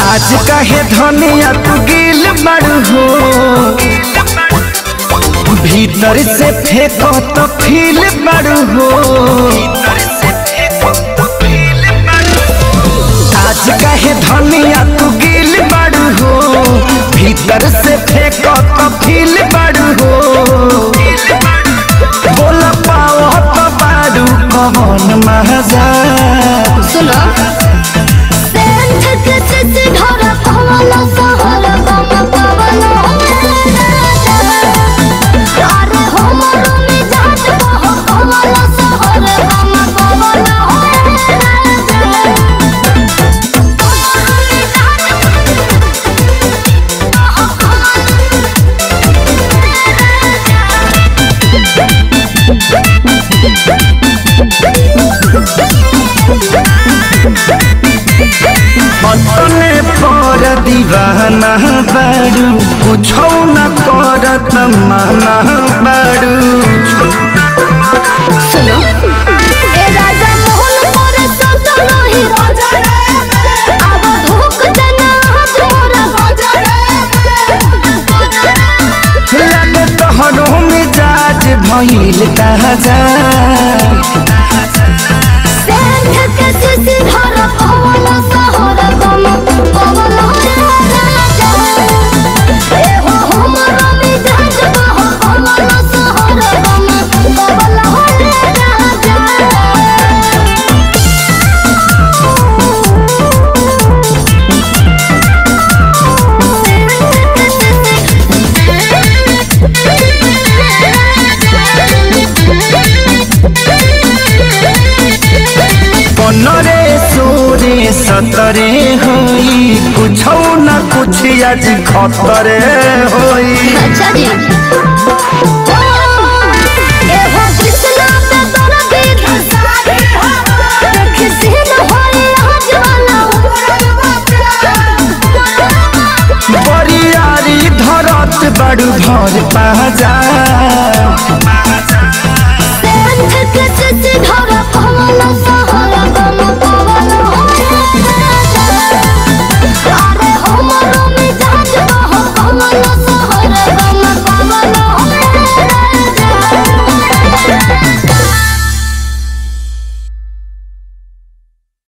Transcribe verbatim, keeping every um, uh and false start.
आज काहे धनिया तू गिल बड़ू हो, भीतर से फेंको तो फील बड़ू हो। आज काहे धनिया तू गिल बड़ू हो, भीतर से फेंको तो फील बड़ू हो। बोल पाओ तो बारू कौन मजा सुनो अपने पर दीवाना बारू, कुछो न करत माना बारू। सुनो ए राजा मोहन मोरे संत नहीं राजा रे, अब धोख देना तोरा राजा रे। लगे तोहरो मिजाज भइल ताजा, सेंध के सिधार पवन सहर गम पवन राजा ए हो हमर मिजाज बह पवन सहर गम पवन राजा। पनरे सोरे सतरे होई, कुछो न कुछ आज खतरे होई। अच्छा जी।